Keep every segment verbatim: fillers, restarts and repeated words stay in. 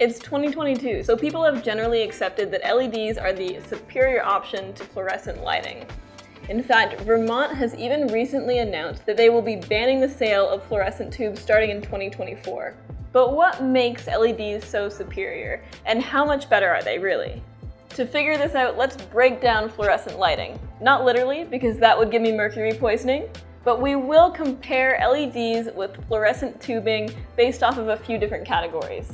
It's twenty twenty-two, so people have generally accepted that L E Ds are the superior option to fluorescent lighting. In fact, Vermont has even recently announced that they will be banning the sale of fluorescent tubes starting in twenty twenty-four. But what makes L E Ds so superior, and how much better are they really? To figure this out, let's break down fluorescent lighting. Not literally, because that would give me mercury poisoning, but we will compare L E Ds with fluorescent tubing based off of a few different categories.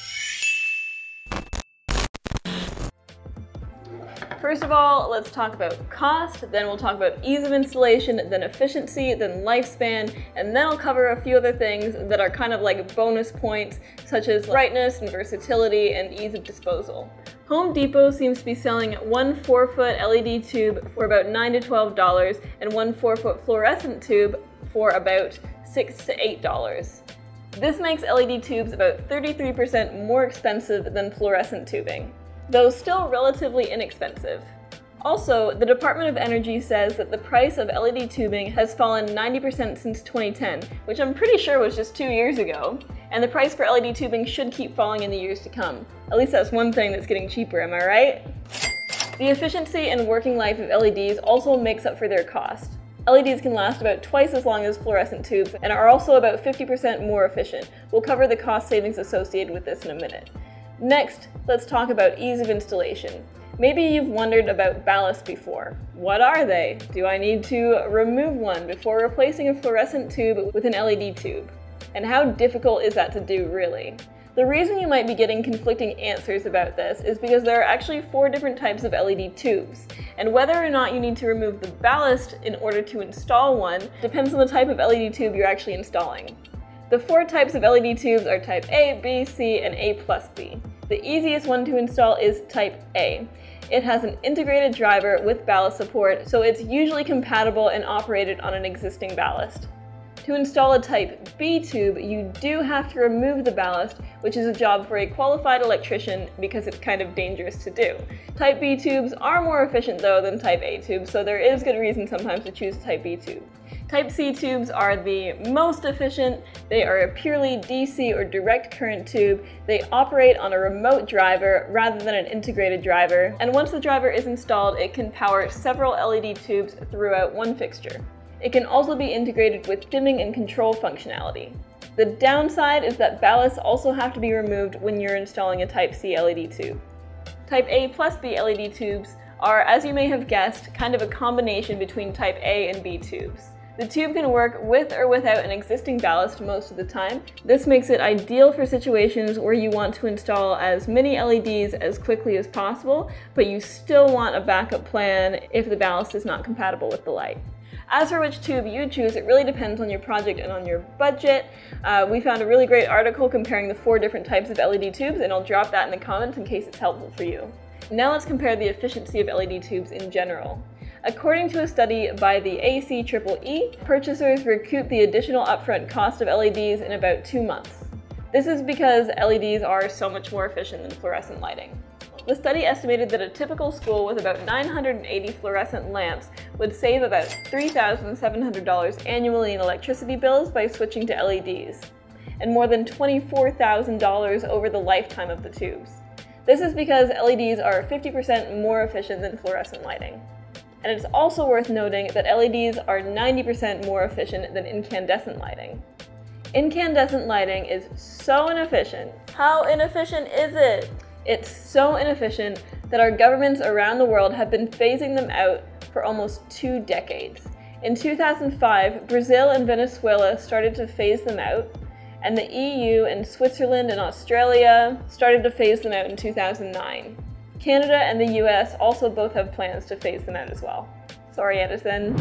First of all, let's talk about cost, then we'll talk about ease of installation, then efficiency, then lifespan, and then I'll cover a few other things that are kind of like bonus points, such as brightness and versatility and ease of disposal. Home Depot seems to be selling one four foot L E D tube for about nine to twelve dollars and one four foot fluorescent tube for about six to eight dollars. This makes L E D tubes about thirty-three percent more expensive than fluorescent tubing, though still relatively inexpensive. Also, the Department of Energy says that the price of L E D tubing has fallen ninety percent since twenty ten, which I'm pretty sure was just two years ago, and the price for L E D tubing should keep falling in the years to come. At least that's one thing that's getting cheaper, am I right? The efficiency and working life of L E Ds also makes up for their cost. L E Ds can last about twice as long as fluorescent tubes and are also about fifty percent more efficient. We'll cover the cost savings associated with this in a minute. Next, let's talk about ease of installation. Maybe you've wondered about ballast before. What are they? Do I need to remove one before replacing a fluorescent tube with an L E D tube? And how difficult is that to do, really? The reason you might be getting conflicting answers about this is because there are actually four different types of L E D tubes, and whether or not you need to remove the ballast in order to install one depends on the type of L E D tube you're actually installing. The four types of L E D tubes are type A, B, C, and A plus B. The easiest one to install is type A. It has an integrated driver with ballast support, so it's usually compatible and operated on an existing ballast. To install a type B tube, you do have to remove the ballast, which is a job for a qualified electrician because it's kind of dangerous to do. Type B tubes are more efficient though than type A tubes, so there is good reason sometimes to choose a type B tube. Type C tubes are the most efficient. They are a purely D C or direct current tube. They operate on a remote driver rather than an integrated driver, and once the driver is installed, it can power several L E D tubes throughout one fixture. It can also be integrated with dimming and control functionality. The downside is that ballasts also have to be removed when you're installing a type C L E D tube. Type A plus B L E D tubes are, as you may have guessed, kind of a combination between type A and B tubes. The tube can work with or without an existing ballast most of the time. This makes it ideal for situations where you want to install as many L E Ds as quickly as possible, but you still want a backup plan if the ballast is not compatible with the light. As for which tube you choose, it really depends on your project and on your budget. Uh, we found a really great article comparing the four different types of L E D tubes, and I'll drop that in the comments in case it's helpful for you. Now let's compare the efficiency of L E D tubes in general. According to a study by the A C E E E, purchasers recoup the additional upfront cost of L E Ds in about two months. This is because L E Ds are so much more efficient than fluorescent lighting. The study estimated that a typical school with about nine hundred eighty fluorescent lamps would save about three thousand seven hundred dollars annually in electricity bills by switching to L E Ds, and more than twenty-four thousand dollars over the lifetime of the tubes. This is because L E Ds are fifty percent more efficient than fluorescent lighting. And it's also worth noting that L E Ds are ninety percent more efficient than incandescent lighting. Incandescent lighting is so inefficient. How inefficient is it? It's so inefficient that our governments around the world have been phasing them out for almost two decades. In two thousand five, Brazil and Venezuela started to phase them out, and the E U and Switzerland and Australia started to phase them out in two thousand nine. Canada and the U S also both have plans to phase them out as well. Sorry, Edison.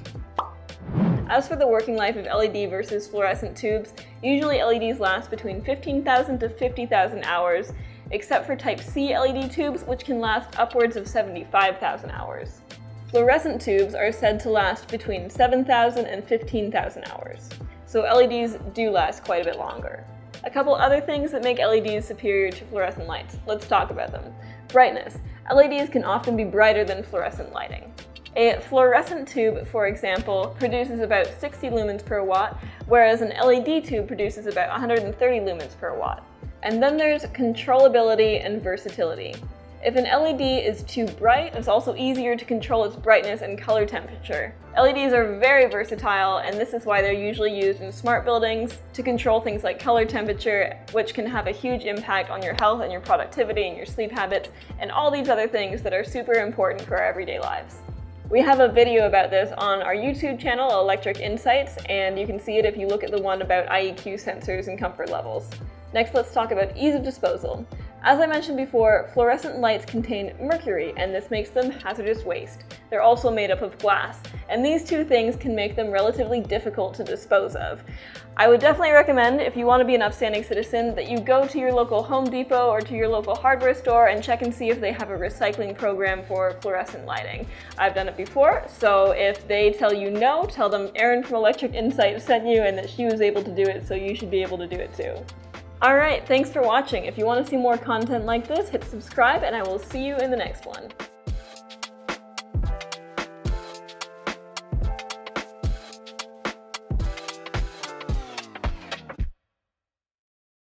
As for the working life of L E D versus fluorescent tubes, usually L E Ds last between fifteen thousand to fifty thousand hours, except for type C L E D tubes, which can last upwards of seventy-five thousand hours. Fluorescent tubes are said to last between seven thousand and fifteen thousand hours, so L E Ds do last quite a bit longer. A couple other things that make L E Ds superior to fluorescent lights. Let's talk about them. Brightness. L E Ds can often be brighter than fluorescent lighting. A fluorescent tube, for example, produces about sixty lumens per watt, whereas an L E D tube produces about one hundred thirty lumens per watt. And then there's controllability and versatility. If an L E D is too bright, it's also easier to control its brightness and color temperature. L E Ds are very versatile, and this is why they're usually used in smart buildings to control things like color temperature, which can have a huge impact on your health and your productivity and your sleep habits, and all these other things that are super important for our everyday lives. We have a video about this on our YouTube channel, Electric Insights, and you can see it if you look at the one about I E Q sensors and comfort levels. Next, let's talk about ease of disposal. As I mentioned before, fluorescent lights contain mercury, and this makes them hazardous waste. They're also made up of glass, and these two things can make them relatively difficult to dispose of. I would definitely recommend, if you want to be an upstanding citizen, that you go to your local Home Depot or to your local hardware store and check and see if they have a recycling program for fluorescent lighting. I've done it before, so if they tell you no, tell them Erin from Electric Insights sent you and that she was able to do it, so you should be able to do it too. Alright, thanks for watching. If you want to see more content like this, hit subscribe, and I will see you in the next one.